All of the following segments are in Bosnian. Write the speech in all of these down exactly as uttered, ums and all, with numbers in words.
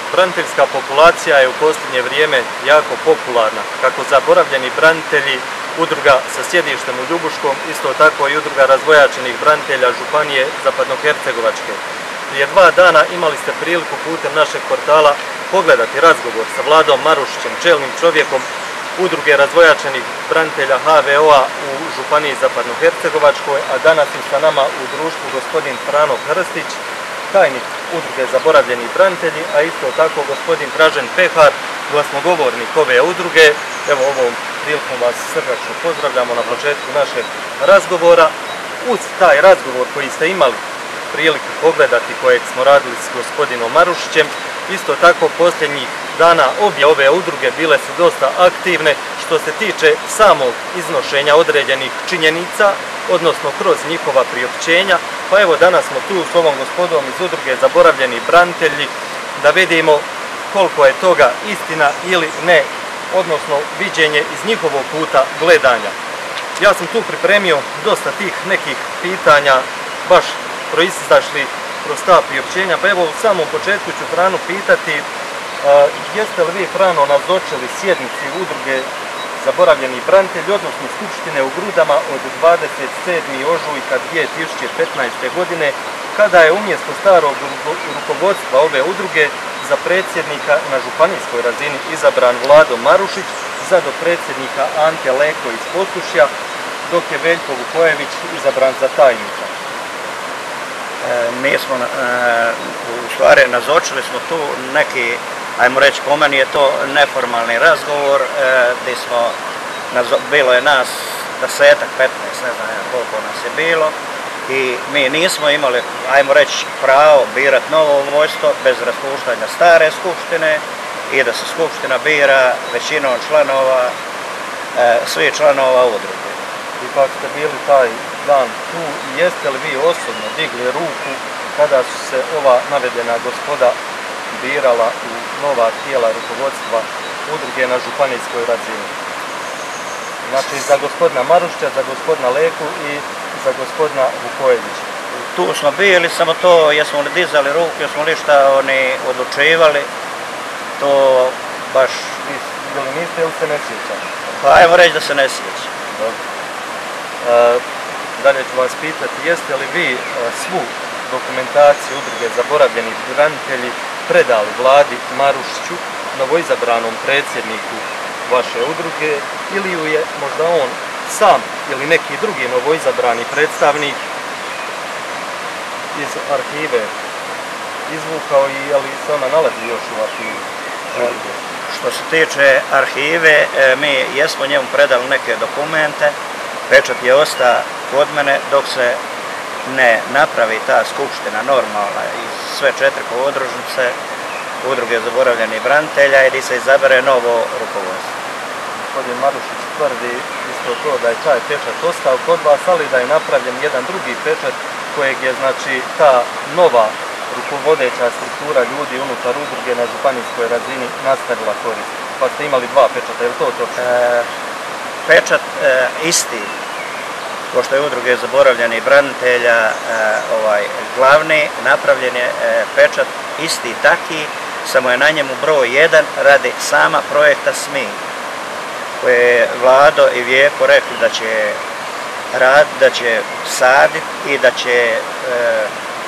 Braniteljska populacija je u posljednje vrijeme jako popularna, kako zaboravljeni branitelji, udruga sa sjedištem u Ljubuškom, isto tako i udruga razvojačenih branitelja Županije Zapadnohercegovačke. Prije dva dana imali ste priliku putem našeg portala pogledati razgovor sa Vladom Marušićem, čelnim čovjekom udruge razvojačenih branitelja H V O-a u Županiji Zapadnohercegovačkoj, a danas je sa nama u društvu gospodin Frano Krstić, tajnik udruge Zaboravljeni branitelji, a isto tako gospodin Dražen Pehar, glasnogovornik ove udruge. Evo, ovom prilikom vas srdačno pozdravljamo na početku našeg razgovora. Uz taj razgovor koji ste imali priliku pogledati, kojeg smo radili s gospodinom Marušićem, isto tako posljednjih dana obje ove udruge bile su dosta aktivne što se tiče samog iznošenja određenih činjenica, odnosno kroz njihova priopćenja. Pa evo, danas smo tu s ovom gospodom iz udruge Zaboravljeni branitelji da vidimo koliko je toga istina ili ne, odnosno viđenje iz njihovog kuta gledanja. Ja sam tu pripremio dosta tih nekih pitanja, baš proizašli kroz ta priopćenja, pa evo u samom početku ću Franu pitati, a, jeste li vi, Frano, nazočili sjednici udruge Zaboravljeni branitelji, odnosno Skupštine u Grudama od dvadeset sedmog ožujka dvije tisuće petnaeste. godine, kada je umjesto starog rukovodstva ove udruge za predsjednika na županijskoj razini izabran Vlado Marušić, za dopredsjednika Ante Leko iz Posušja, dok je Veljko Vukojević izabran za tajnika? E, mi smo, e, u stvari, nazočili smo tu neki, ajmo reći, po meni je to neformalni razgovor, e, gdje smo, nazo, bilo je nas desetak, petnaest, ne znam koliko nas je bilo, i mi nismo imali, ajmo reći, pravo birati novo vojstvo bez raspuštanja stare skupštine i da se skupština bira većinom članova, e, svih članova udruge. I kako ste bili taj dan tu, jeste li vi osobno digli ruku kada su se ova navedena gospoda birala u nova tijela rukovodstva udruge na županijskoj razini? Znači za gospodina Marušića, za gospodina Leku i za gospodina Vukojevića. Tu smo bili, samo to jesmo li dizali ruku, jesmo li šta oni odlučivali, to baš... Ili niste ili se ne sjećate? Pa ajmo reći da se ne sjeća. Dobro. E, dalje ću vas pitati, jeste li vi e, svu dokumentaciju udruge Zaboravljeni branitelji predali Vladi Marušiću, novoizabranom predsjedniku vaše udruge, ili ju je možda on sam ili neki drugi novoizabrani predstavnik iz arhive izvukao i ali se ona nalazi još u arhivi? Što se tiče arhive, mi jesmo njemu predali neke dokumente, pečat je ostao kod mene dok se ne napravi ta skupština normalna iz sve četiri podružnice udruge Zaboravljeni branitelja i gdje se izabere novo rukovodstvo. Gospodin Marušić tvrdi isto to da je taj pečat ostao kod vas, ali da je napravljen jedan drugi pečat kojeg je, znači, ta nova rukovodeća struktura ljudi unutar udruge na županijskoj razini nastavila koristiti. Pa ste imali dva pečata, je li to točno? E, pečat e, isti, pošto je udruge Zaboravljeni branitelja e, ovaj, glavni, napravljen je e, pečat isti taki, samo je na njemu broj jedan radi sama projekta S M I, koje je Vlado i Vijeko rekli da će rad, da će saditi i da će, e,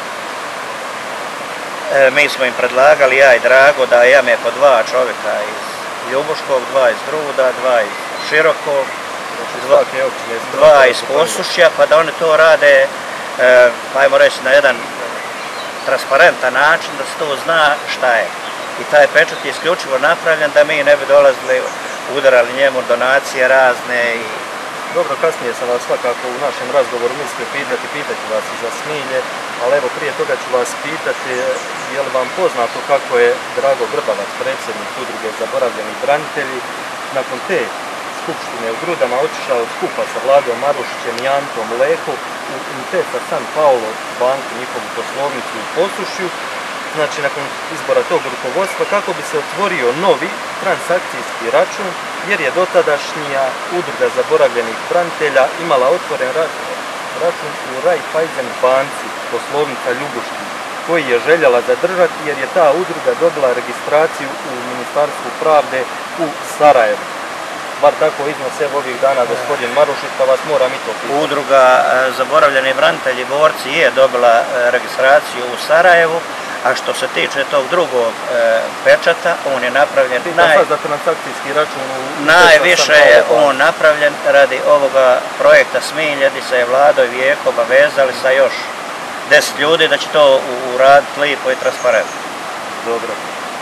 e, mi smo im predlagali, ja i Drago, da jame po dva čovjeka iz Ljubuškog, dva iz Druda, dva iz Širokog, dva, dva iz Posušja, pa da oni to rade, e, ajmo reći, na jedan transparentan način, da se to zna šta je. I taj pečat je isključivo napravljen da mi ne bi dolazili, udarali njemu donacije razne i... Dobro, kasnije sam vas svakako u našem razgovoru mislio pitati, pitati vas i za Smilje, ali evo prije toga ću vas pitati, je li vam poznato kako je Drago Grbavac, predsjednik udruge Zaboravljeni branitelji, nakon te skupštine u Grudama otišao skupa sa Vladom Marušićem i Antom Leko u Intesa San Paolo banku, njihovu poslovnicu u Posušju, znači nakon izbora tog rukovodstva, kako bi se otvorio novi transakcijski račun, jer je dotadašnja udruga Zaboravljenih branitelja imala otvoren račun u Raiffeisen banci, poslovnica Ljubuški. koji je željela zadržati jer je ta udruga dobila registraciju u Ministarstvu pravde u Sarajevu. Bar tako iznose ovih dana gospodin Marušić, pa vas moram i to pitati. Udruga Zaboravljeni branitelji borci je dobila registraciju u Sarajevu, a što se tiče tog drugog pečata, on je napravljen naj... za transakcijski račun u... najviše je on napravljen radi ovoga projekta Smilje, gdje se je Vlado i Vijeko obavezali sa još deset ljudi da će to uraditi lijepo i transparentno. Dobro.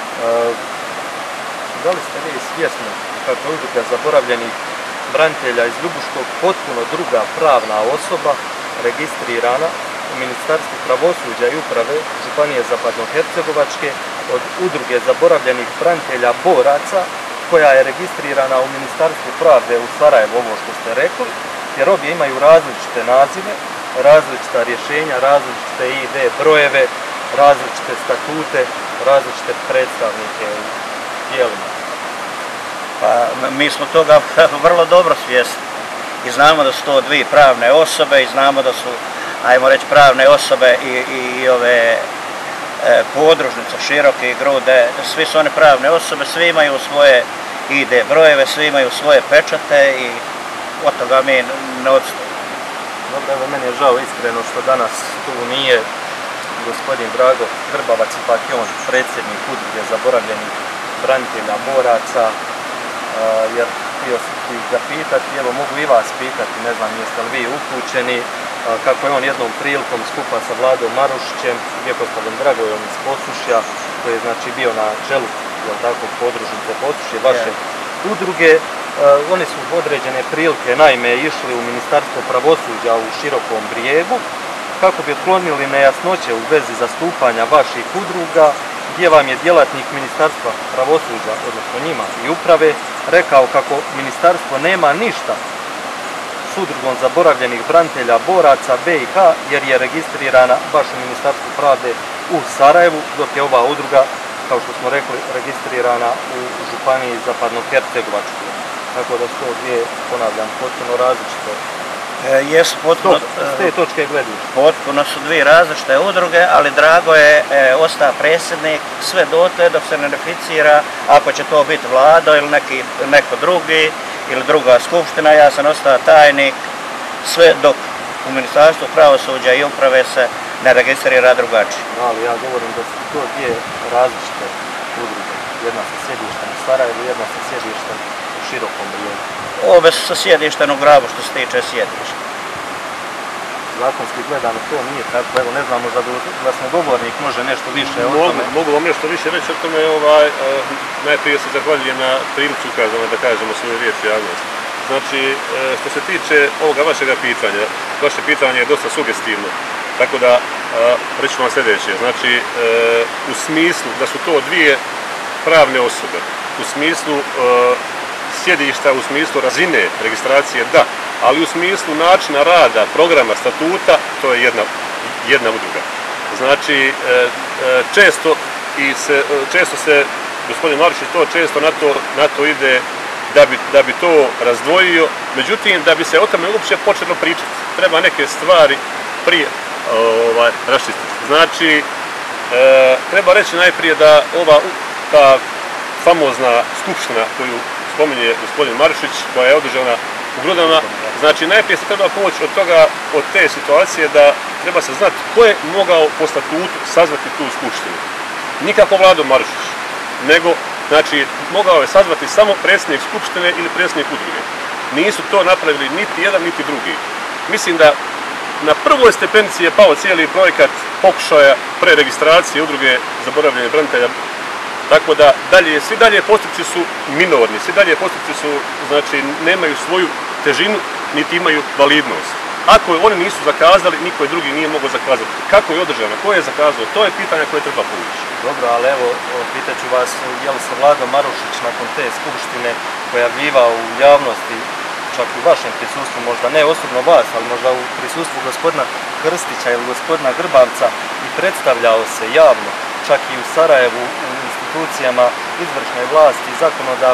Da li ste vi svjesni kako je udruga zaboravljenih branitelja iz Ljubuškog potpuno druga pravna osoba registrirana u Ministarstvu pravosuđa i uprave Županije Zapadnohercegovačke od udruge zaboravljenih branitelja boraca koja je registrirana u Ministarstvu pravde u Sarajevu, ovo što ste rekli, jer obje imaju različite nazive, različita rješenja, različite I D brojeve, različite statute, različite predstavnike u tijelima. Pa mi smo toga vrlo dobro svjesni i znamo da su to dvije pravne osobe i znamo da su, ajmo reći, pravne osobe i, i, i ove e, podružnice, Široke i Grude, svi su one pravne osobe, svi imaju svoje I D brojeve, svi imaju svoje pečate i od toga mi ne odstojimo. Dobro, evo meni je žao iskreno što danas tu nije gospodin Drago Grbavac, ipak je on predsjednik udruge zaboravljenih branitelja boraca, jer htio sam ih zapitati, evo mogu i vas pitati, ne znam jeste li vi uključeni, kako je on jednom prilikom skupa sa Vladom Marušićem, Vjekoslavom Dragojom iz Posušja, koji je znači bio na čelu, jel tako, podružnice Posušje, vaše udruge. Oni su u određene prilike naime išli u Ministarstvo pravosuđa u Širokom Brijegu kako bi otklonili nejasnoće u vezi zastupanja vaših udruga, gdje vam je djelatnik Ministarstva pravosuđa, odnosno njima i uprave, rekao kako ministarstvo nema ništa s udrugom zaboravljenih branitelja boraca B i H jer je registrirana baš u Ministarstvu pravde u Sarajevu, dok je ova udruga, kao što smo rekli, registrirana u Županiji Zapadnohercegovačkoj. Tako da su to dvije, ponavljam, potpuno različite. E, jesu potpuno, s te točke gledišta. Potpuno su dvije različite udruge, ali Drago je e, ostao predsjednik sve dotle dok se ne unificira, ako će to biti Vlado ili neki, neko drugi ili druga skupština, ja sam ostao tajnik sve dok u Ministarstvu pravosuđa i uprave se ne registrira drugačije. Ali ja govorim da su to dvije različite udruge. Jedna sa sjedištem u Sarajevu, jedna sa sjedištem u Širokom Brijegu. Obe su sa sjedištem u Grabu što se tiče sjedišta. Zakonski gledano to nije tako, evo ne znamo da glasnogovornik može nešto više o tome. Mogu vam nešto više reći o tome, ovaj, uh, najprije se zahvaljujem na prilici ukazano da kažemo svoje riječi javnosti. Znači, uh, što se tiče ovoga vašega pitanja, vaše pitanje je dosta sugestivno, tako da uh, reći ću vam sljedeće. Znači, uh, u smislu da su to dvije pravne osobe, u smislu uh, sjedišta, u smislu razine registracije, da, ali u smislu načina rada, programa, statuta, to je jedna, jedna udruga. Znači, često, i se, često se, gospodin Marušić to često na to, na to ide da bi, da bi to razdvojio, međutim, da bi se o tome uopće počelo pričati, treba neke stvari prije ovaj, raščistiti. Znači, e, treba reći najprije da ova ta famozna skupština koju spominje gospodin Marušić, koja je održana u Grudama, znači najprije se treba poći od toga, od te situacije da treba se znati ko je mogao po statutu sazvati tu skupštinu. Nikako Vlado Marušić, nego, znači, mogao je sazvati samo predsjednik skupštine ili predsjednik udruge. Nisu to napravili niti jedan, niti drugi. Mislim da na prvoj stepenici je pao cijeli projekat pokušaja preregistracije udruge zaboravljenih branitelja. Tako da dalje, svi dalje postupci su minorni, svi dalje postupci su, znači, nemaju svoju težinu, niti imaju validnost. Ako oni nisu zakazali, niko drugi nije mogao zakazati. Kako je održano, ko je zakazao, to je pitanje koje treba povući. Dobro, ali evo, pitaću vas, je li se Vlado Marušić nakon te skupštine pojavljivao u javnosti, čak i u vašem prisustvu, možda ne osobno vas, ali možda u prisustvu gospodina Krstića ili gospodina Grbavca i predstavljao se javno, čak i u Sarajevu, u institucijama izvršne vlasti, zakonodavne,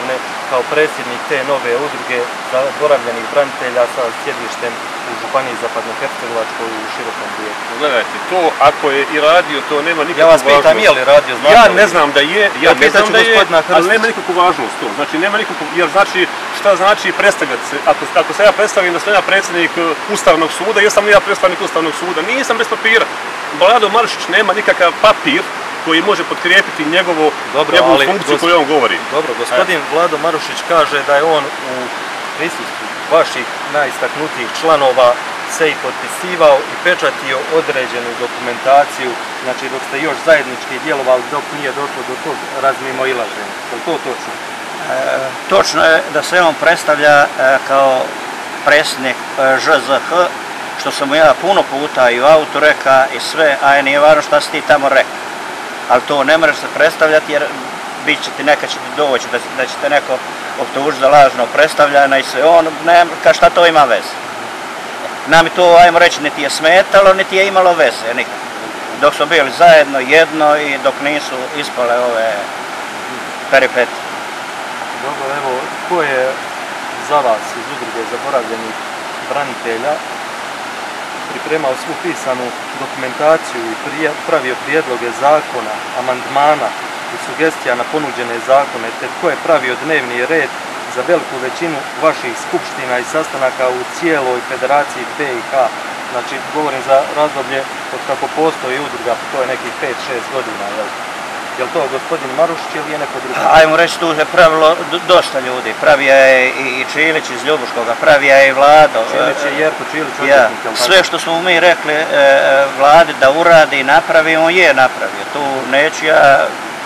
kao predsjednik te nove udruge zaboravljenih branitelja sa sjedištem u Županiji Zapadnohercegovačkoj u Širokom Brijegu? Gledajte, to ako je i radio, to nema nikakvu Ja vas važnost. pitam je li radio, znate Ja li? ne znam da je, ja ne znam da je, gospodina ali Krstića. nema nikakvu važnost to. Znači, nema nikakvu, jer znači, šta znači predstavljati se? Ako, ako se ja predstavim da sam ja predsjednik Ustavnog suda, jesam li ja predstavnik Ustavnog suda? Nisam bez papira. Vlado Marušić nema nikakav papir koji može potkrijepiti njegovu, Dobro, njegovu ali funkciju gos- koju on govori. Dobro, gospodin Vlado Marušić kaže da je on u prisustvu vaših najistaknutijih članova se i potpisivao i pečatio određenu dokumentaciju, znači dok ste još zajednički djelovali, dok nije došlo do tog razmimoilaženja. Je li to točno? E, točno je da se on predstavlja e, kao predsjednik e, Ž Z H, što sam mu ja puno puta i u autu reka i sve, a nije važno šta si ti tamo rekao. Ali to ne možeš se predstavljati jer bit će ti neka će ti doći da, da će te neko optužiti za lažno predstavljanje i sve on, ne, ka šta to ima veze. Nam to, ajmo reći, niti je smetalo, niti je imalo veze, nikad. Dok smo bili zajedno, jedno i dok nisu ispale ove peripetije. Dobro, evo, ko je za vas iz udruge zaboravljenih branitelja pripremao svu pisanu dokumentaciju i prije, pravio prijedloge zakona, amandmana i sugestija na ponuđene zakone, te tko je pravio dnevni red za veliku većinu vaših skupština i sastanaka u cijeloj federaciji B i H. Znači, govorim za razdoblje od kako postoji udruga, to je nekih pet šest godina, jel? Je li to gospodin Marušić ili je neko drugo? Ajmo reći, tu je pravilo dosta ljudi. Pravija je i Čilić iz Ljubuškoga, pravija je i Vlado. Čilić je Jerko Čilić, Ja, odvjetnik, jel tako? sve što smo mi rekli e, Vladi da uradi i napravi, on je napravio. Tu neću ja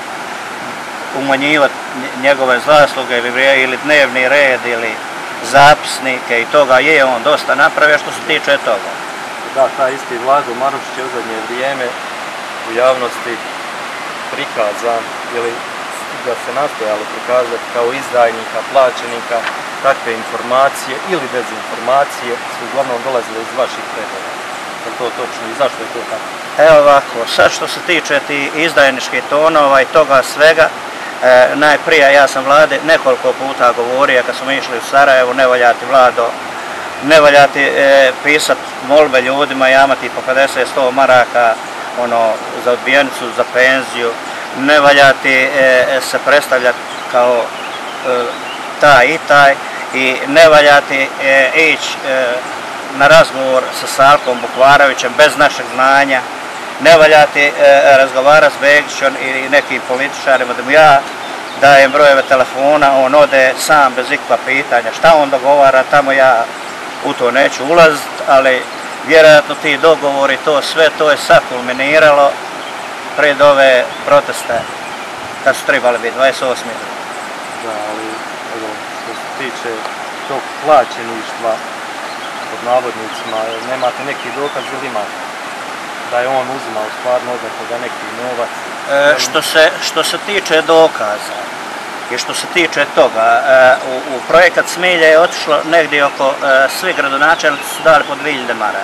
umanjivati njegove zasluge ili, ili dnevni red ili zapisnike i toga, je on dosta napravio što se tiče toga. Da, taj isti Vlado Marušić je u zadnje vrijeme u javnosti prikazan, ili da se nastojalo prikazati kao izdajnika, plaćenika, takve informacije ili dezinformacije su uglavnom dolazile iz vaših redova. Je li to točno i zašto je to tako? Evo ovako, sad što se tiče ti izdajničkih tonova i toga svega, e, najprije ja sam Vlade nekoliko puta govorio kad smo išli u Sarajevo, ne valjati Vlado, ne valjati e, pisat molbe ljudima, jamati po pedeset sto maraka ono, za odbijenicu, za penziju, ne valjati e, se predstavljati kao e, taj i taj i ne valjati e, ići e, na razgovor sa Salkom Bukvarovićem bez našeg znanja, ne valjati e, razgovarati s Begićom ili nekim političarima da mu ja dajem brojeve telefona, on ode sam bez ikakva pitanja, šta on dogovara, tamo ja u to neću ulaziti, ali vjerojatno ti dogovori, to sve, to je sad kulminiralo pred ove proteste kad su trebali biti dvadeset osmi Da, ali evo, što se tiče tog plaćeništva pod navodnicima, nemate neki dokaz ili imate da je on uzimao stvarno od nekoga neki novac? E, što, se, što se tiče dokaza i što se tiče toga, e, u, u projekat Smilje je otišlo negdje oko, e, svi gradonačelnici su dali po dvije hiljade maraka.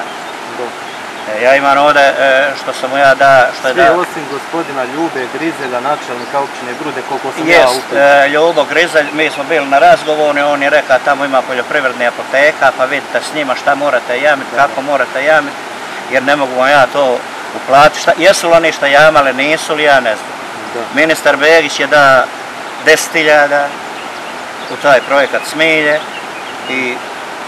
E, ja imam ovdje e, što sam mu ja da, što je Svi da... osim gospodina Ljube Grizelja, načelnika općine Grude, koliko sam ja Jest, upoznat. e, Ljubo Grizelj, mi smo bili na razgovoru, on je rekao tamo ima poljoprivredne apoteka, pa vidite s njima šta morate jamiti, kako morate jamiti, jer ne mogu vam ja to uplatiti. Šta, jesu li oni šta jamali, nisu li, ja ne znam. Da. Ministar Begić je da deset hiljada u taj projekat Smilje i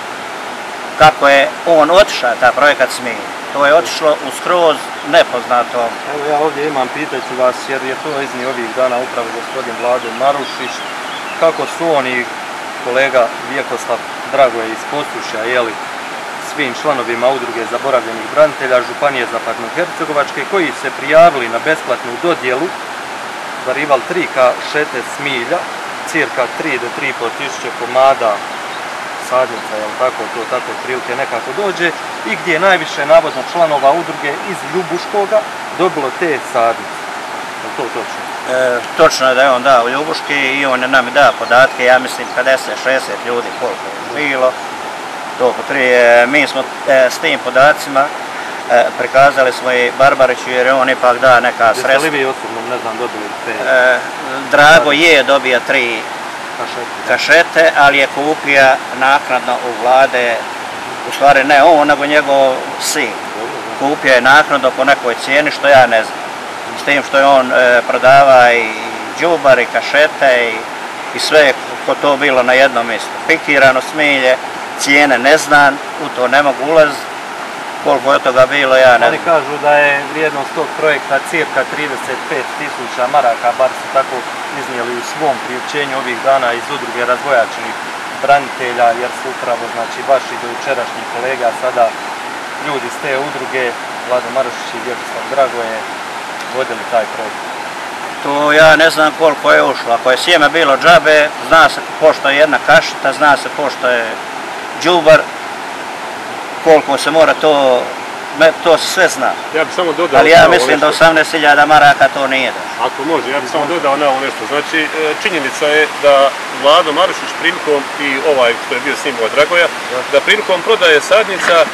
kako je on otišao, ta projekat Smilje. To je otišlo u skroz nepoznatom. Evo ja ovdje imam, pitaću vas, jer je to iznio ovih dana upravo gospodin Vlado Marušić, kako su on i kolega Vjekoslav Dragoje iz Posušja, jeli, svim članovima udruge zaboravljenih branitelja Županije Zapadnohercegovačke koji se prijavili na besplatnu dodjelu za Rival tri kašete smilja, cirka tri do tri i pol tisuće komada sadnica, jel tako, to tako otprilike nekako dođe, i gdje je najviše navodno članova udruge iz Ljubuškoga dobilo te sadnice. Je to točno? E, točno je da je on dao u Ljubuški i on je nam dao podatke, ja mislim pedeset šezdeset ljudi koliko je bilo. To potrije, mi smo e, s tim podacima e, prikazali smo i Barbariću jer je on ipak da neka sredstva. Jeste li vi osobno, ne znam, dobili te? E, Drago je dobio tri kašete, ali je kupio naknadno u vlade, u stvari ne on, nego njegov sin. Kupio je naknadno po nekoj cijeni, što ja ne znam. S tim što je on e, prodava i đubar i kašete i, i sve ko to bilo na jednom mjestu. Pikirano smilje, cijene ne znam, u to ne mogu ulaziti. Koliko je toga bilo, ja ne znam. Oni kažu da je vrijednost tog projekta cirka trideset pet tisuća maraka, bar su tako iznijeli u svom priopćenju ovih dana iz udruge razvojačenih branitelja, jer su upravo, znači, vaši dojučerašnji kolega, sada ljudi s te udruge, Vlado Marušić i Vjekoslav Dragoje, vodili taj projekt. To ja ne znam koliko je ušlo. Ako je sjeme bilo džabe, zna se pošto je jedna kašita, zna se pošto je đubar, koliko se mora to, to se sve zna. Ja bih samo dodao... Ali ja mislim da osamnaest hiljada maraka to nije da. Ako može, ja bih samo dodao na ovo nešto. Znači, činjenica je da Vlado Marušić prilikom, i ovaj što je bio s njim, ovaj Dragoja, da prilikom prodaje sadnica e,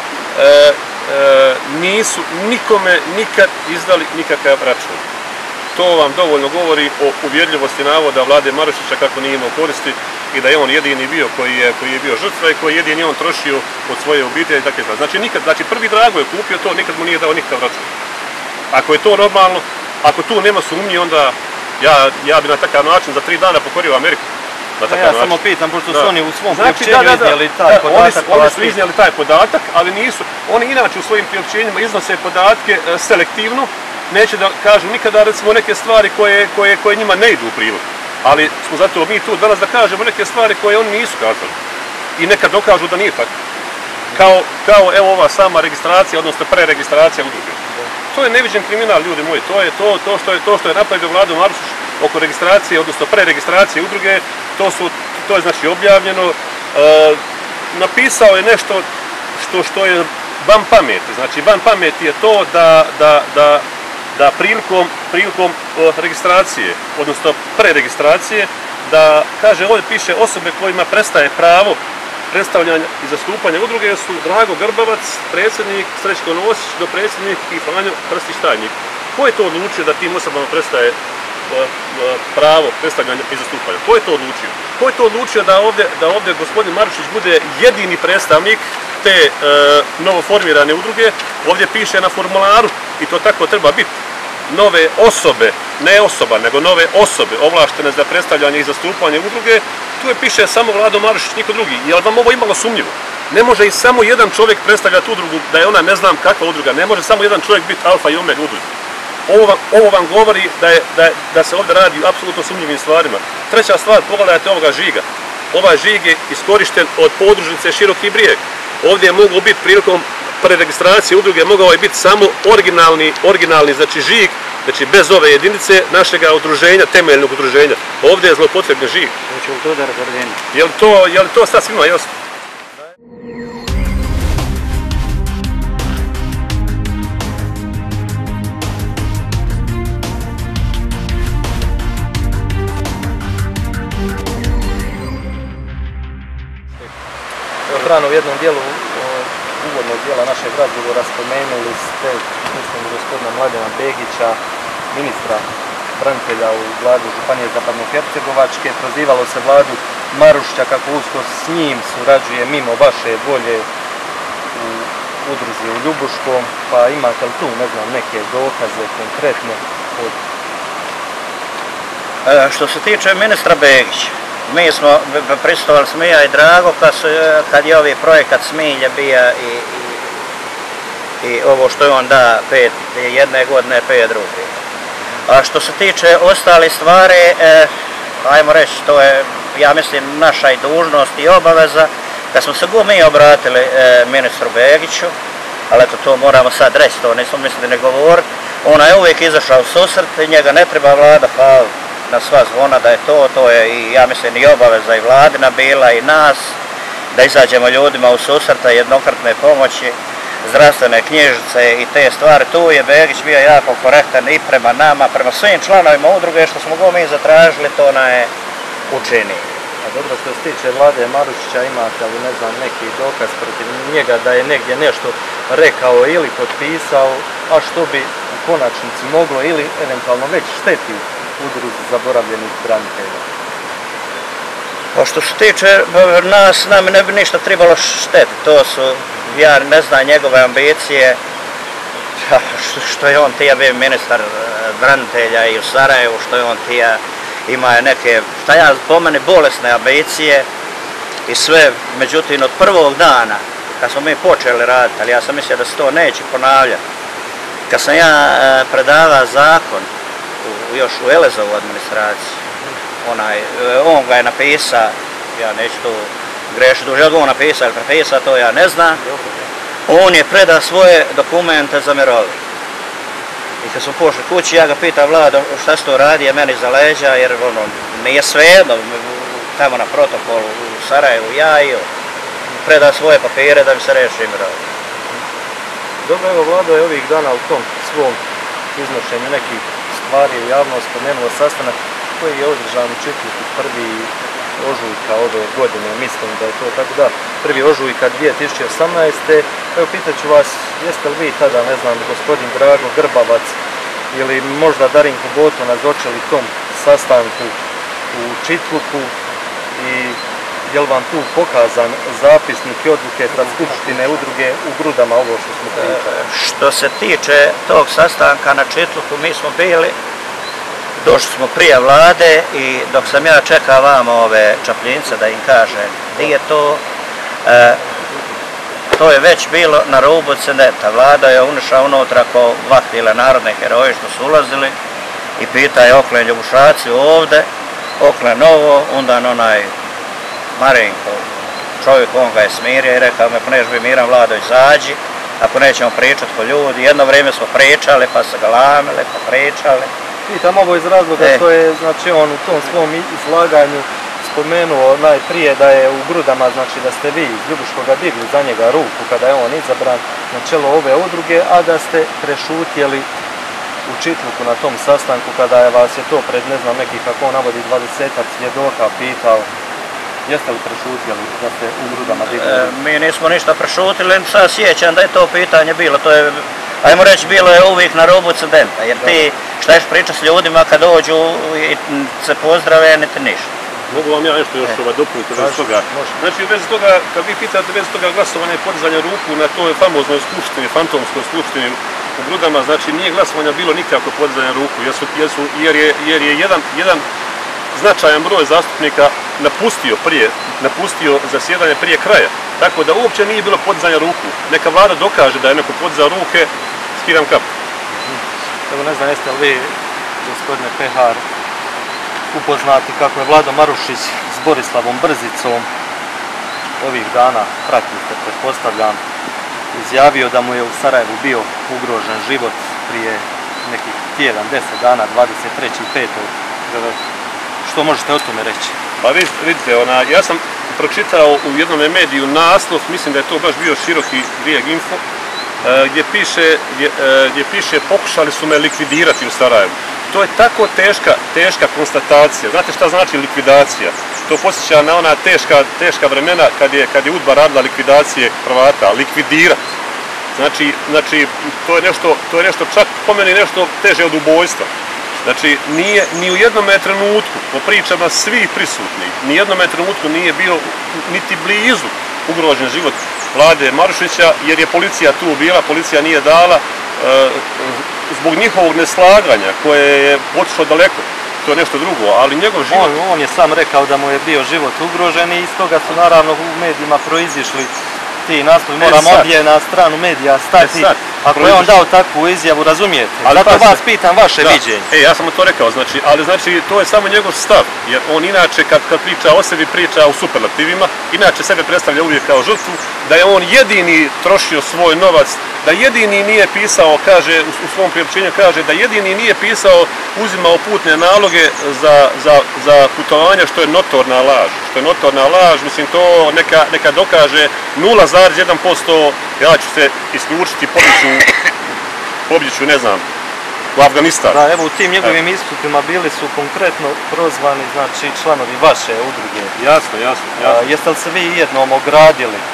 e, nisu nikome nikad izdali nikakav račun. To vam dovoljno govori o uvjerljivosti navoda Vlade Marušića kako nije imao koristi i da je on jedini bio koji je, koji je bio žrtva i koji je jedini on trošio od svoje obitelji i tako je. Znači, nikad, znači prvi Drago je kupio to, nikad mu nije dao nikakav račun. Ako je to normalno, ako tu nema sumnji, onda ja, ja bi na takav način za tri dana pokorio Ameriku. Na ja način. Samo pitam, pošto su da. Oni u svom znači, priopćenju da, da, da, iznijeli taj da, podatak. Oni, oni su iznijeli taj podatak, ali nisu. Oni inače u svojim priopćenjima iznose podatke e, selektivno. Neće da kažu nikada, recimo, neke stvari koje, koje, koje njima ne idu u prilog. Ali smo zato mi tu danas da kažemo neke stvari koje oni nisu kazali. I neka dokažu da nije tako. Kao, kao evo ova sama registracija, odnosno preregistracija udruge. To je neviđen kriminal, ljudi moji. To je to, to, što, je, to što je napravio Vlado Marušić oko registracije, odnosno preregistracije udruge. To, su, to je znači objavljeno. E, napisao je nešto što, što je van pameti. Znači, van pameti je to da, da, da da prilikom, prilikom registracije, odnosno preregistracije, da, kaže, ovdje piše osobe kojima prestaje pravo predstavljanja i zastupanja udruge su Drago Grbavac, predsjednik, Srećko Nosić, dopredsjednik i Franjo Krstić tajnik. Ko je to odlučio da tim osobama prestaje pravo predstavljanja i zastupanja? Ko je to odlučio? Ko je to odlučio da ovdje, da ovdje gospodin Marušić bude jedini predstavnik te e, novoformirane udruge? Ovdje piše na formularu, i to tako treba biti, nove osobe, ne osoba, nego nove osobe ovlaštene za predstavljanje i zastupanje udruge. Tu je piše samo Vlado Marušić, niko drugi. Je li vam ovo imalo sumnjivo? Ne može i samo jedan čovjek predstavljati udrugu, da je ona ne znam kakva udruga. Ne može samo jedan čovjek biti alfa i omega udruga. Ovo vam, ovo vam govori da, je, da, je, da se ovdje radi o apsolutno sumnjivim stvarima. Treća stvar, pogledajte ovoga žiga. Ovaj žig je iskorišten od podružnice Široki Brijeg. Ovdje je moglo biti prilikom preregistracije udruge, mogao je biti samo originalni, originalni znači žig, znači bez ove jedinice našega udruženja, temeljnog udruženja. Ovdje je zlopotrebni žig. Je li to, je li to sad svima jasno? Rano u jednom dijelu uvodnog dijela našeg razgovora spomenuli ste, mislim, gospodina Mladena Begića, ministra branitelja u vladu Županije Zapadnohercegovačke. Prozivalo se Vladu Marušića kako usko s njim surađuje mimo vaše volje u udruzi u Ljubuškom, pa imate li tu, ne znam, neke dokaze konkretne od... E, što se tiče ministra Begića, mi smo prisustvovali smo ja i Drago kad, su, kad je ovaj projekat Smilje bio i, i, i ovo što je on da pet jedne godine, pet druge. A što se tiče ostale stvari, eh, ajmo reći, to je, ja mislim, naša i dužnost i obaveza, da smo se go mi obratili eh, ministru Begiću, ali eto, to moramo sad reći, to nismo mislili ne govoriti. Ona je uvijek izašla u susret i njega ne treba vlada hvaliti na sva zvona da je to, to je i ja mislim i obaveza i vladina bila i nas, da izađemo ljudima u susreta jednokratne pomoći, zdravstvene knjižice i te stvari. Tu je Begić bio jako korektan i prema nama, prema svim članovima udruge, što smo go mi zatražili, to ona je učinio. A dobro, što se tiče Vlade Marušića, imate li, ne znam, neki dokaz protiv njega da je negdje nešto rekao ili potpisao, a što bi u konačnici moglo ili eventualno već šteti udruzi zaboravljenih branitelja? Pa što se tiče nas, nam ne bi ništa trebalo štetiti, to su, ja ne znam njegove ambicije, što je on tija bio ministar branitelja i u Sarajevu, što je on tija ima neke, šta ja po meni, bolesne ambicije i sve, međutim od prvog dana, kad smo mi počeli raditi, ali ja sam mislio da se to neće ponavljati, kad sam ja predavao zakon, u, još u Elezovu administraciji, onaj, on ga je napisao, ja neću tu grešiti, duže od on napisao ili prepisao, to ja ne znam, on je predao svoje dokumente za mirovinu. I kad smo pošli kući, ja ga pitam, Vlado, šta se to radi, je meni za leđa, jer ono, nije svejedno, tamo na protokolu u Sarajevu, ja i on, preda svoje papire da mi se reši mirovina. Dobro, evo, Vlado je ovih dana u tom svom iznošenju nekih stvari u javnost spomenuo sastanak koji je održan u Čitluku prvi ožujka ove godine, mislim da je to tako da, prvi ožujka dvije tisuće osamnaeste. Evo, pitaću vas, jeste li vi tada, ne znam, gospodin Drago Grbavac ili možda Darinko Boto nazočili tom sastanku u Čitluku i je li vam tu pokazan zapisnik i odluke sad skupštine udruge u Grudama, ovo što smo pričali? Što se tiče tog sastanka na Čitluku, mi smo bili, došli smo prije vlade i dok sam ja čekao vamo ove Čapljince da im kaže gdje je to, e, to je već bilo na rubu incidenta. Vlada je unušla unutra ko vahtile narodne heroje što su ulazili i pita je oklen Ljubušaci ovdje, oklen ovo, onda onaj Marinko, čovjek, on ga je smirio i rekao me, poneš bi miran, Vlado, izađi, ako nećemo pričati ko ljudi. Jedno vrijeme smo pričali, pa se galamili, pa pričali. Pitam ovo iz razloga što je, znači, on u tom svom izlaganju spomenuo najprije da je u Grudama, znači da ste vi iz Ljubuškoga digli za njega ruku kada je on izabran na čelo ove udruge, a da ste prešutjeli u Čitluku na tom sastanku kada je vas je to pred, ne znam, nekih, kako on navodi, dvadesetak svjedoka pitao. Jeste li prešutjeli da ste u Grudama digli? E, mi nismo ništa prešutili, sad sjećam da je to pitanje bilo, to je, ajmo reći, bilo je uvijek na rubu incidenta, jer ti šta ješ pričati s ljudima kad dođu i se pozdrave, niti ništa. Mogu vam ja nešto još ovaj dopuniti u vezi toga. Znači, u vezi toga, kad vi pitate u vezi toga glasovanja i podizanja ruku na toj famoznoj skupštini, fantomskoj skupštini u Grudama, znači nije glasovanja bilo nikako podizanja ruku, jer, su, jer, su, jer, je, jer je jedan, jedan značajan broj zastupnika napustio prije, napustio zasjedanje prije kraja. Tako da uopće nije bilo podizanja ruku. Neka vlada dokaže da je neko podizao ruke, skiram kapu. Evo, ne znam, jeste li vi, gospodine Pehar, upoznati kako je Vlado Marušić s Borislavom Brzicom ovih dana, pratite, pretpostavljam, izjavio da mu je u Sarajevu bio ugrožen život prije nekih tjedan, deset dana, dvadeset trećeg petog Što možete o tome reći? Pa vidite, ona, ja sam pročitao u jednom mediju naslov, mislim da je to baš bio široki Rijeg Info, gdje piše, gdje, gdje piše pokušali su me likvidirati u Sarajevu. To je tako teška, teška konstatacija. Znate šta znači likvidacija? To posjeća na ona teška, teška vremena kad je, kad je UDBA radila likvidacije Hrvata, likvidirati. Znači, znači to, je nešto, to je nešto čak po meni nešto teže od ubojstva. Znači, nije, ni u jednom trenutku, po pričama svih prisutnih, ni u jednom trenutku nije bio niti blizu ugrožen život Vlade Marušića, jer je policija tu bila, policija nije dala, e, zbog njihovog neslaganja koje je otišlo daleko, to je nešto drugo, ali njegov život... On, on je sam rekao da mu je bio život ugrožen i iz toga su naravno u medijima proizišli ti naslovi, moram e ovdje na stranu medija stati, e ako je on dao takvu izjavu, razumijete? Ali zato vas pitam vaše da. viđenje. E, ja sam to rekao, znači, ali znači to je samo njegov stav, jer on inače kad, kad priča o sebi priča u superlativima, inače sebe predstavlja uvijek kao žrtvu, da je on jedini trošio svoj novac, da jedini nije pisao, kaže, u, u svom priopćenju kaže, da jedini nije pisao, uzimao putne naloge za, za, za putovanje, što je notorna laž. Što je notorna laž, mislim, to neka, neka dokaže nula zarez jedan posto, ja ću se isključiti, pobjeću, pobjeću, ne znam, u Afganistan. Da, evo u tim njegovim istupima bili su konkretno prozvani, znači, članovi vaše udruge. Jasno, jasno, jasno. A, jeste li se vi jednom ogradili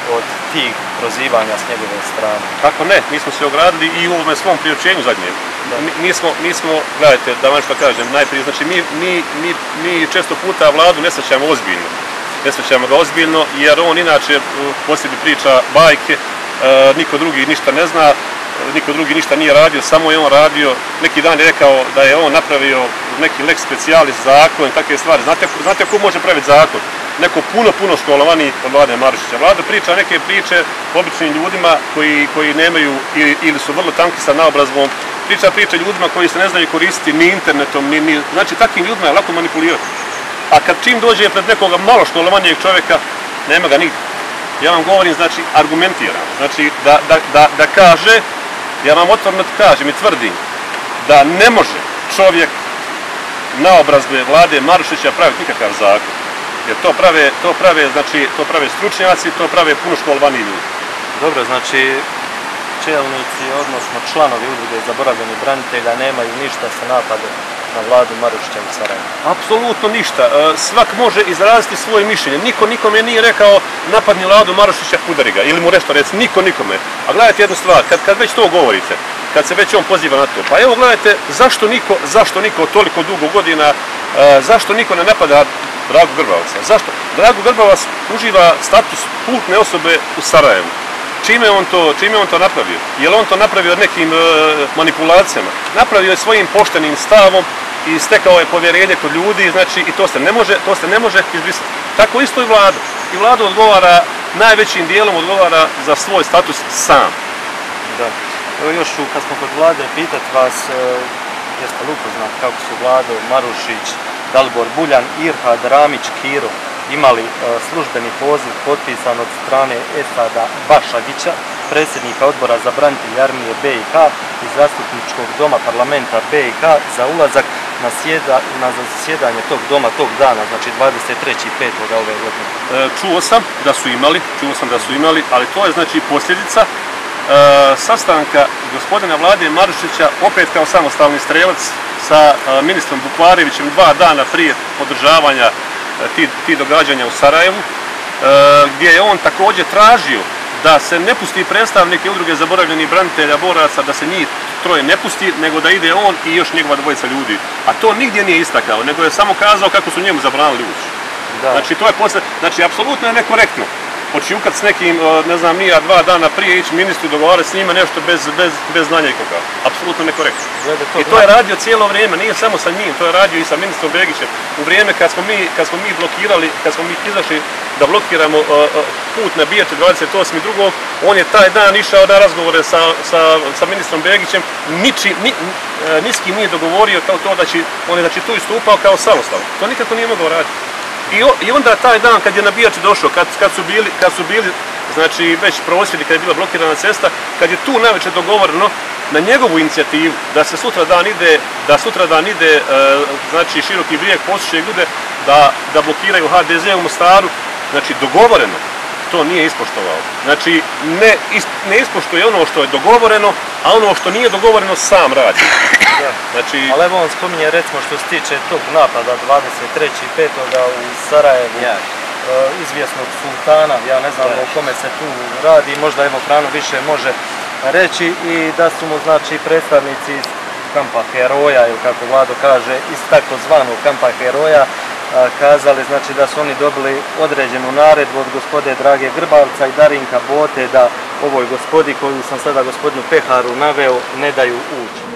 od tih prozivanja s njegove strane? Kako ne, mi smo se ogradili i u ovome svom priopćenju zadnjem. Mi, mi, smo, mi smo, gledajte, da vam što kažem, najprije, znači mi, mi, mi, mi često puta vladu ne shvaćamo ozbiljno. Ne shvaćamo ga ozbiljno, jer on inače posljednji priča bajke, e, niko drugi ništa ne zna, niko drugi ništa nije radio, samo je on radio. Neki dan je rekao da je on napravio neki lex specialis zakon i takve stvari. Znate, znate ko može praviti zakon? Neko puno, puno školovaniji od Vlade Marušića. Vlada priča neke priče običnim ljudima koji, koji nemaju ili, ili su vrlo tanki sa naobrazbom. Priča priče ljudima koji se ne znaju koristiti ni internetom, ni, ni... Znači, takvim ljudima je lako manipulirati. A kad čim dođe pred nekoga malo školovanijeg čovjeka, nema ga nigdje. Ja vam govorim, znači, argumentiram. Znači, da, da, da, da kaže, ja vam otvoreno kažem i tvrdim, da ne može čovjek naobrazbe Vlade Marušića praviti nikakav zakon. Jer to prave, to prave, znači, to prave stručnjaci, to prave puno školovaniji ljudi. Dobro, znači, čelnici, odnosno članovi udruge zaboravljenih branitelja nemaju ništa sa napadom na Vladu Marušića u Sarajevu? Apsolutno ništa. Svak može izraziti svoje mišljenje. Niko nikome nije rekao napadni Vladu Marušića, udari ga, ili mu nešto reci, niko nikome. A gledajte jednu stvar, kad, kad već to govorite, kad se već on poziva na to, pa evo gledajte, zašto niko, zašto niko toliko dugo godina, zašto niko ne napada Dragu Grbavca? Zašto? Dragu Grbavac uživa status putne osobe u Sarajevu. Čime on to, čime on to napravio? Je li on to napravio nekim e, manipulacijama? Napravio je svojim poštenim stavom i stekao je povjerenje kod ljudi, znači i to se ne može, to se ne može izbrisati. Tako isto i Vlada. I Vlada odgovara, najvećim dijelom odgovara za svoj status sam. Da. Evo još, kad smo kod Vlade, pitat vas, e, jeste li upoznat kako su Vlado Marušić, Dalibor Buljan, Irhad Ramić, Kiro imali e, službeni poziv potpisan od strane Esada Bašagića, predsjednika odbora za branitelje armije B i H i zastupničkog doma parlamenta B i H za ulazak na, sjeda, na zasjedanje tog doma tog dana, znači dvadeset trećeg petog ove godine. E, čuo sam da su imali, čuo sam da su imali, ali to je znači posljedica e, sastanka gospodina Vlade Marušića opet kao samostalni strelac sa e, ministrom Bukvarevićem dva dana prije održavanja Ti, ti događanja u Sarajevu, e, gdje je on također tražio da se ne pusti predstavnike udruge zaboravljenih branitelja boraca, da se njih troje ne pusti, nego da ide on i još njegova dvojica ljudi. A to nigdje nije istakao, nego je samo kazao kako su njemu zabranili ući. Znači, to je posle, znači, apsolutno je nekorektno počukat s nekim, ne znam, nija dva dana prije ići ministru dogovarati s njima nešto bez, bez, bez znanja ikoga. Apsolutno nekorektno. I to je radio cijelo vrijeme, nije samo sa njim, to je radio i sa ministrom Begićem. U vrijeme kad smo mi, kad smo mi blokirali, kad smo mi izašli da blokiramo uh, put na Bijače dvadeset osmog drugog on je taj dan išao na razgovore sa, sa, sa ministrom Begićem, niči, ni, ni s kim nije dogovorio kao to da će, on je znači tu istupao kao samostalno. To nikako nije mogao raditi. I, o, I onda taj dan kad je na Bijači došao, kad, kad, su bili, kad su bili znači, već prosvjedi, kad je bila blokirana cesta, kad je tu najveće dogovoreno na njegovu inicijativu da se sutra dan ide, da sutra dan ide e, znači Široki Brijeg poslušaju ljude da, da blokiraju H D Z u Mostaru, znači dogovoreno, to nije ispoštovao. Znači ne, is, ne ispoštuje ono što je dogovoreno, a ono što nije dogovoreno sam radi. Da. Znači, ali evo on spominje recimo što se tiče tog napada dvadeset trećeg petog u Sarajevu, ja. izvjesnog sultana, ja ne znam ja. o kome se tu radi, možda evo Frano više može reći, i da su mu znači predstavnici iz kampa heroja, ili kako Vlado kaže, iz takozvanog kampa heroja, kazali znači da su oni dobili određenu naredbu od gospode Drage Grbavca i Darinka Bote da ovoj gospodi koju sam sada gospodinu Peharu naveo ne daju ući.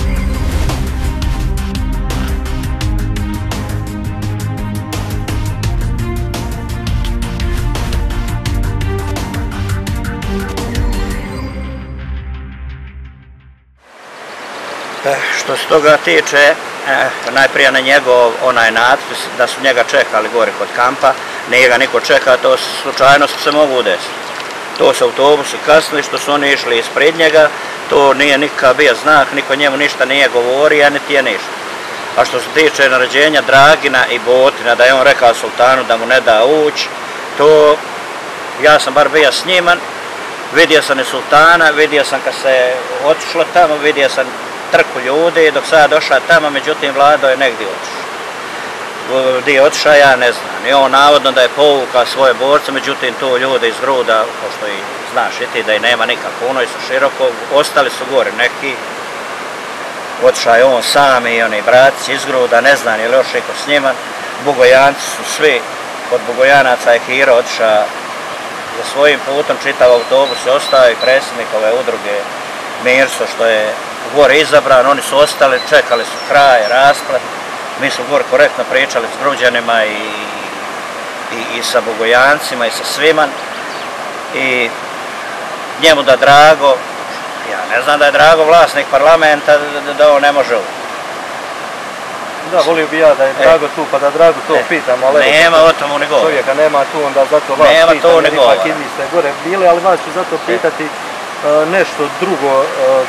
Što se toga tiče, eh, najprije na njegov onaj natpis da su njega čekali gore kod kampa, nije ga niko čeka, to slučajno se mogu desiti. To su autobusi kasnili što su oni išli ispred njega, to nije nikakav bio znak, niko njemu ništa nije govorio, niti je ništa. A što se tiče naređenja Dragina i Botina, da je on rekao sultanu da mu ne da ući, to ja sam bar bio s njima, vidio sam i sultana, vidio sam kad se otišlo tamo, vidio sam trku ljudi, dok sada došla tamo, međutim Vlado je negdje otišao. gdje je otišao, ja ne znam. I on navodno da je povukao svoje borce, međutim tu ljude iz Gruda, pošto i znaš i ti da i nema nikak puno i su široko, ostali su gore neki. Otišao je on sam i oni braci iz Gruda, ne znam je li još iko s njima. Bugojanci su svi, od Bugojanaca je Hiro otišao za svojim putom, čitav autobus je ostao i predsjednik ove udruge Mirso što je gore izabran, oni su ostali, čekali su kraj, rasplet. Mi smo gore korektno pričali s Gruđanima i, i, i sa Bugojancima i sa svima. I njemu da drago, ja ne znam da je drago vlasnik parlamenta da, da on ne može ovo. Da, volio bi ja da je Drago tu, pa da Drago to e, pitam, ali nema o tomu ni govora. Čovjeka nema tu, onda zato vas nema pitam, to jer ni ipak govora. i vi ste gore bili, ali vas ću zato pitati uh, nešto drugo. Uh,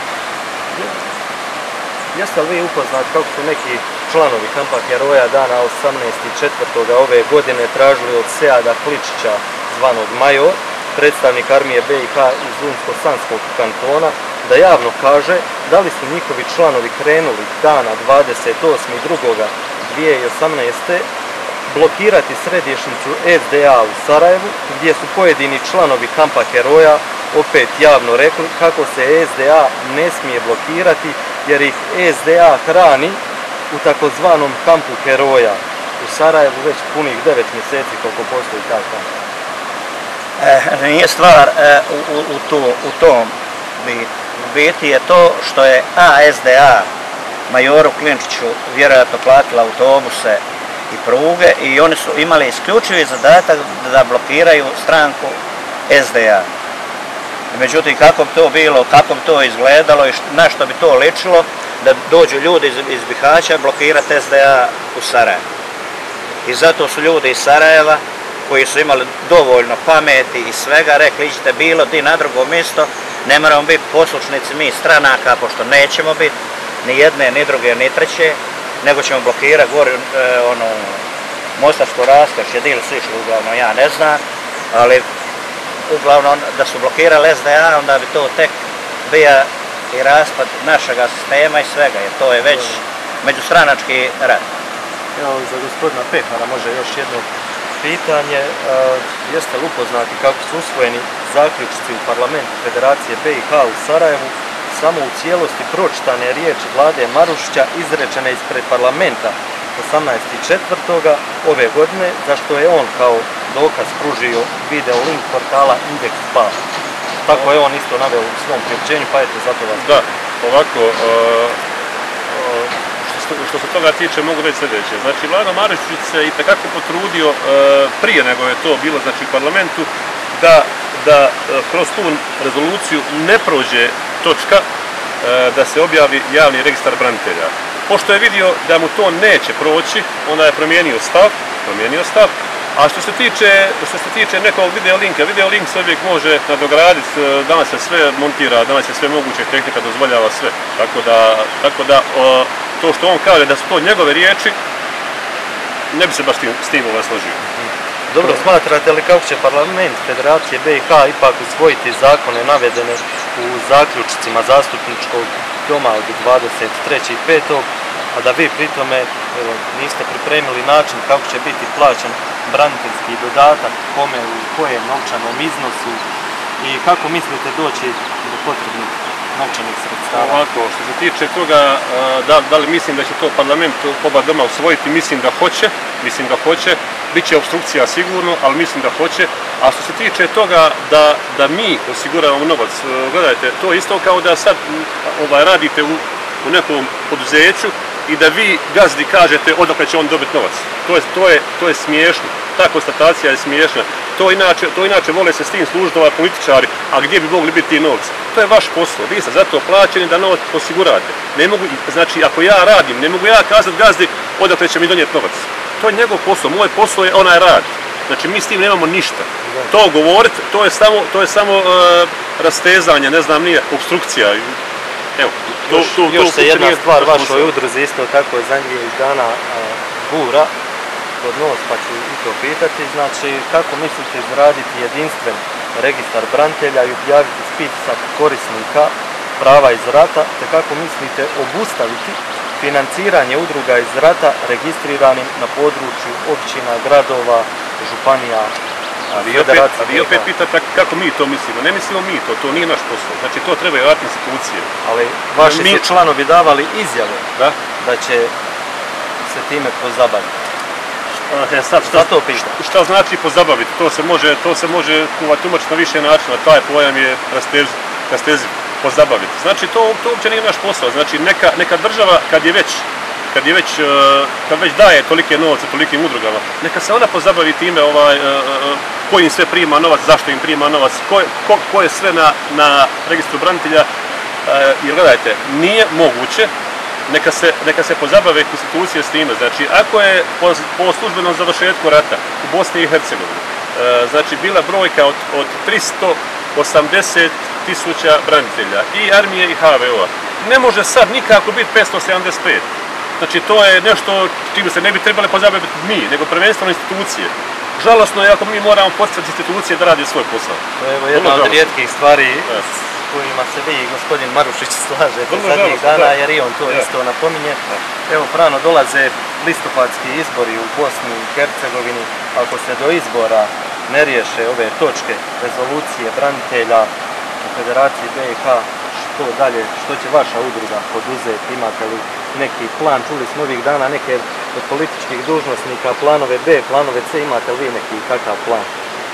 jeste li vi upoznati kako su neki članovi kampa heroja dana osamnaestog četvrtog ove godine tražili od Seada Kličića, zvanog Major, predstavnik armije B i H iz Unsko-Sanskog kantona, da javno kaže da li su njihovi članovi krenuli dana dvadeset osmog drugog dvije tisuće osamnaeste. blokirati središnjicu S D A u Sarajevu, gdje su pojedini članovi kampa heroja opet javno rekli kako se S D A ne smije blokirati jer ih S D A hrani u takozvanom kampu heroja u Sarajevu već punih devet mjeseci koliko postoji taj kamp. E, nije stvar e, u, u, tu, u tom biti. U biti je to što je A S D A Majoru Klinčiću vjerojatno platila autobuse i pruge i oni su imali isključivi zadatak da blokiraju stranku S D A. Međutim, kako bi to bilo, kako bi to izgledalo i na što bi to ličilo, da dođu ljudi iz, iz Bihaća blokirati S D A u Sarajevu. I zato su ljudi iz Sarajeva, koji su imali dovoljno pameti i svega, rekli iđite bilo di na drugo mjesto, ne moramo biti poslušnici mi stranaka, pošto nećemo biti, ni jedne, ni druge, ni treće, nego ćemo blokirati gore e, ono, Mostarsko raskršće, di li su išli uglavnom, ja ne znam, ali uglavnom da su blokirali S D A, onda bi to tek bio i raspad našega sistema i svega, jer to je već međustranački rat. Evo, za gospodina Pehara može još jedno pitanje. E, jeste li upoznati kako su usvojeni zaključci u parlamentu Federacije B i H u Sarajevu, samo u cijelosti pročitane riječi vlade Marušića izrečene ispred parlamenta osamnaestog četvrtog ove godine, za što je on kao dokaz pružio video link portala Indeks P A. Tako je on isto naveo u svom priopćenju, pa eto, zato vas... Da, ovako, uh, uh, što, što se toga tiče mogu reći sljedeće. Znači, Vlado Marušić se i takako potrudio uh, prije nego je to bilo, znači, u parlamentu, da, da uh, kroz tu rezoluciju ne prođe točka uh, da se objavi javni registar branitelja. Pošto je vidio da mu to neće proći, onda je promijenio stav, promijenio stav. A što se tiče, što se tiče nekog video linka, video link se uvijek može nadograditi, danas se sve montira, danas je sve moguće, tehnika dozvoljava sve. Tako da, tako da o, to što on kaže da su to njegove riječi, ne bi se baš s tim ovaj složio. Dobro, smatrate li kako će parlament Federacije B i H ipak usvojiti zakone navedene u zaključcima zastupničkog doma od dvadeset trećeg petog a da vi pri tome evo, niste pripremili način kako će biti plaćan braniteljski dodatak, kome u kojem novčanom iznosu i kako mislite doći do potrebnih novčanih sredstava? Ovako, što se tiče toga, da, da li mislim da će to parlament oba doma usvojiti, mislim da hoće, mislim da hoće, bit će obstrukcija sigurno, ali mislim da hoće, a što se tiče toga da, da mi osiguravamo novac, gledajte, to je isto kao da sad ovaj, radite u, u nekom poduzeću i da vi gazdi kažete odakle će on dobiti novac. To je, to je, to je smiješno, ta konstatacija je smiješna. To inače, to inače vole se s tim služiti ovaj političari, a gdje bi mogli biti ti novci? To je vaš posao, vi ste zato plaćeni da novac osigurate. Ne mogu, znači, ako ja radim, ne mogu ja kazati gazdi odakle će mi donijeti novac. To je njegov posao, moj posao je onaj rad. Znači, mi s tim nemamo ništa. To govoriti, to je samo, to je samo uh, rastezanje, ne znam, nije obstrukcija. Evo, to, još, to, to, još to, se jedna nije, stvar vašoj udruzi isto tako zadnjih dana bura kod nos, pa ću i to pitati. Znači, kako mislite izraditi jedinstven registar branitelja i objaviti spisak korisnika prava iz rata, te kako mislite obustaviti financiranje udruga iz rata registriranim na području općina, gradova, županija, A vi opet, a vi opet pitate kako mi to mislimo. Ne mislimo mi to, to nije naš posao. Znači to trebaju ratne institucije. Ali vaši mi... su članovi davali izjave da? da će se time pozabaviti. E, sad, šta, Zato pitam. Šta, šta znači pozabaviti? To se može, to se može tumačiti na više načina. Taj pojam je rasteziv, pozabaviti. Znači to, to uopće nije naš posao. Znači neka, neka država kad je već kad je već, kad već daje tolike novce tolikim udrugama, neka se ona pozabavi time ovaj, ko im sve prima novac, zašto im prima novac, ko, ko, ko je sve na, na registru branitelja. Jer gledajte, nije moguće, neka se, neka se pozabave institucije s time. Znači, ako je po, po službenom završetku rata u Bosni i Hercegovini, znači bila brojka od, od tristo osamdeset tisuća branitelja i armije i H V O-a, ne može sad nikako biti petsto sedamdeset pet. Znači, to je nešto čime se ne bi trebali pozabaviti mi, nego prvenstveno institucije. Žalosno je ako mi moramo podsticati institucije da radi svoj posao. To je evo jedna od rijetkih stvari yes. s kojima se vi i gospodin Marušić slažete zadnjih dana, jer i on to yeah. isto napominje. Yeah. Evo, prano dolaze listopadski izbori u Bosni i Hercegovini. Ako se do izbora ne riješe ove točke rezolucije branitelja u Federaciji B i H, što dalje, što će vaša udruga poduzeti, imate li neki plan, čuli smo ovih dana neke od političkih dužnosnika, planove B, planove C, imate li vi neki takav plan?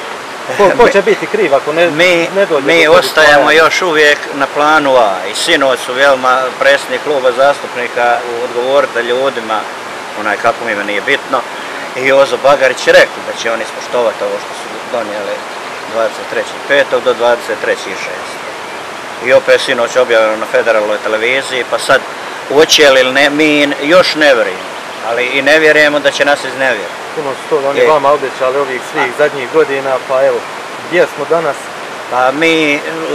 Ko, ko će biti kriv ako ne, mi, ne dođe? Mi ostajemo plan. Još uvijek na planu A i sinoć su veoma predsjednik kluba zastupnika odgovoriti ljudima, onaj kako mi nije bitno, i Jozo Bagarić rekli da će oni ispoštovati ovo što su donijeli dvadeset trećeg petog do dvadeset trećeg šestog I opet sinoć objavljeno na federalnoj televiziji, pa sad hoće li ne, mi još ne vjerujemo, ali i ne vjerujemo da će nas iznevjeriti. Puno su to, oni vama obećali ovih svih zadnjih godina, pa evo, gdje smo danas? Pa mi e,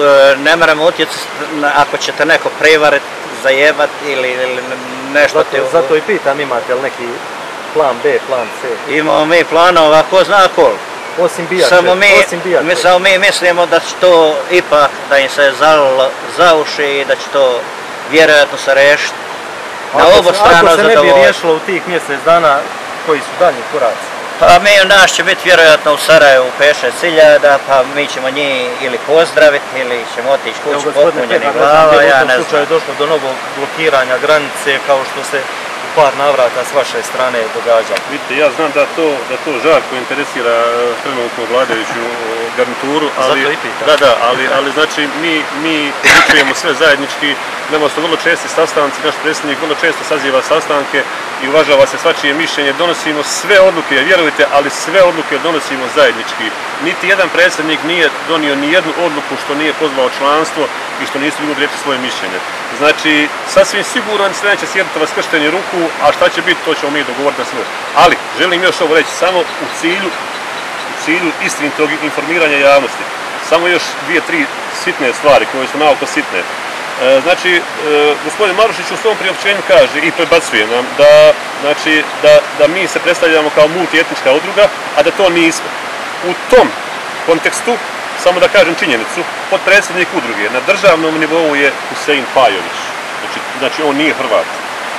ne moramo utjecati ako ćete neko prevariti, zajebati ili, ili nešto. Zato, te... zato i pitam, imate li neki plan B, plan C? Imamo mi planova, ko zna koliko. Osim bijače, samo mi, osim bijače. Mi, samo mi mislimo da će to ipak, da im se zalilo za uši i da će to vjerojatno se riješiti. Na obo strano ako se ne bi riješilo u tih mjesec dana, koji su dalji koraci? Pa mi, naš će biti vjerojatno u Sarajevu pet šest hiljada, pa mi ćemo njih ili pozdraviti ili ćemo otići kući popunjeni glava, ja ne znam. U slučaju je došlo do novog blokiranja granice, kao što se u par navrata s vaše strane događa. Vidite, ja znam da to, da to žarko interesira trenutnu vladajuću garnituru, ali, zato i pitam. Da, da, ali, ali znači mi, mi odlučujemo sve zajednički, nama su vrlo česti sastanci, naš predsjednik vrlo često saziva sastanke i uvažava se svačije mišljenje, donosimo sve odluke, vjerujte, ali sve odluke donosimo zajednički. Niti jedan predsjednik nije donio ni jednu odluku što nije pozvao članstvo i što nisu ljudi rekli svoje mišljenje. Znači, sasvim sigurno se neće sjediti vas krštenje ruku, a šta će biti, to ćemo mi dogovoriti na sve. Ali, želim još ovo reći, samo u cilju, u cilju istinitog informiranja javnosti. Samo još dvije, tri sitne stvari koje su naoko sitne. E, znači, e, gospodin Marušić u svom priopćenju kaže i prebacuje nam da, znači, da, da mi se predstavljamo kao multietnička udruga, a da to nismo. U tom kontekstu, samo da kažem činjenicu, potpredsjednik udruge na državnom nivou je Husein Pajović. Znači, znači on nije Hrvat.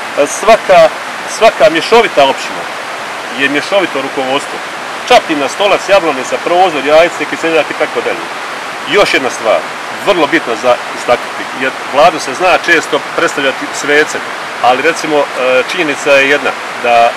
Svaka, svaka mješovita općina je mješovito rukovodstvo. Čapljina, Stolac, Jablanica, Prozor, Jajce, Kiseljak i tako dalje. Još jedna stvar, vrlo bitno za istaknuti, jer vladu se zna često predstavljati svece, ali recimo činjenica je jedna, da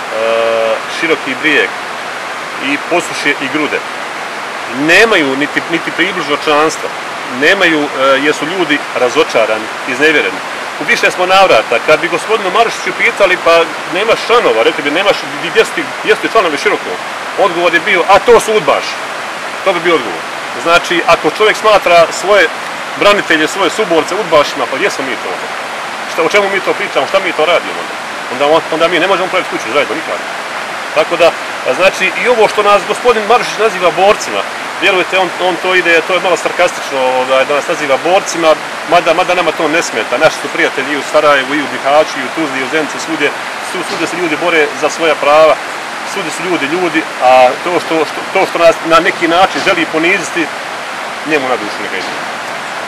Široki Brijeg i Posušje i Grude nemaju niti, niti približno članstva, nemaju, jer su ljudi razočarani, iznevjereni. U više smo navrata, kad bi gospodinu Marušiću pitali, pa nemaš članova, rekli bi, nemaš, gdje su članovi Širokog? Odgovor je bio, a to su udbaši. To bi bio odgovor. Znači, ako čovjek smatra svoje branitelje, svoje suborce udbašima, pa gdje smo mi to? Šta, o čemu mi to pričamo, šta mi to radimo? Onda, onda mi ne možemo praviti kuću zajedno, nikada. Tako da, znači, i ovo što nas gospodin Marušić naziva borcima, vjerujte, on, on to ide, to je malo sarkastično da nas naziva borcima, mada, mada nama to ne smeta. Naši su prijatelji i u Sarajevu, i u Bihaću, i u Tuzli, i u Zenici, svudje, svudje se ljudi bore za svoja prava, svudje su ljudi ljudi, a to što, što, to što nas na neki način želi poniziti, njemu na dušu neka ide.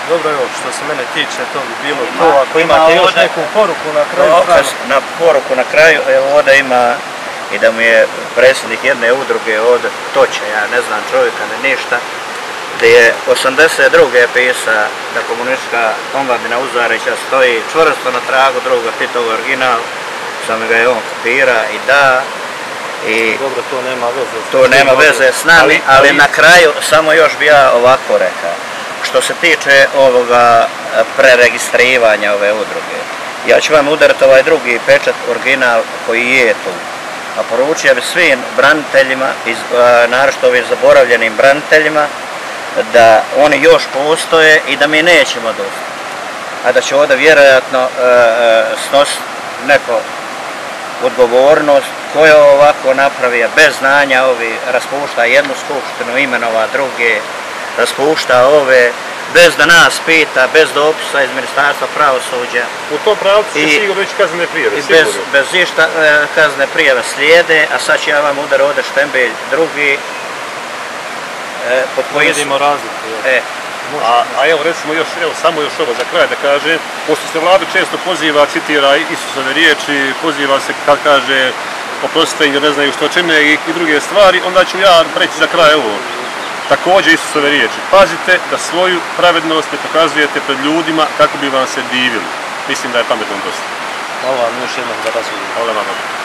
Dobro, evo, što se mene tiče, to bi bilo to. Ako imate još neku poruku na kraju? Na poruku na kraju, evo ovdje ima i da mu je predsjednik jedne udruge od Toče, ja ne znam čovjeka ni ništa, gdje je osamdeset druge pisa da komunistička omladina Uzarića stoji čvrsto na tragu druga Titov original, samo ga je on kopira i da. I dobro, to nema veze. To nema veze s nami, ali, ali na kraju samo još bi ja ovako rekao. Što se tiče ovoga preregistrivanja ove udruge, ja ću vam udariti ovaj drugi pečat original koji je tu. A poručio bi svim braniteljima, naročito ovim zaboravljenim braniteljima, da oni još postoje i da mi nećemo dosta. A da će ovdje vjerojatno snositi neko odgovornost ko je ovako napravio bez znanja, ovi raspušta jednu skupštinu, imenova druge, raspušta ove, bez da nas pita, bez dopisa iz Ministarstva pravosuđa. U tom pravcu će sigurno ići kaznene prijave, i bez, bez išta kaznene prijave slijede, a sad ću ja vam udar ovdje štembilj drugi. E, pod koji vidimo razliku. E, A, a evo recimo još, evo samo još ovo za kraj da kažem, pošto se vladu često poziva, citira Isusove riječi, poziva se kad kaže oprostite jer ne znaju što čine i, i druge stvari, onda ću ja reći za kraj ovo. Također Isusove riječi, pazite da svoju pravednost ne pokazujete pred ljudima kako bi vam se divili. Mislim da je pametno dosta. Hvala vam još jednom da razumijemo. Hvala vam.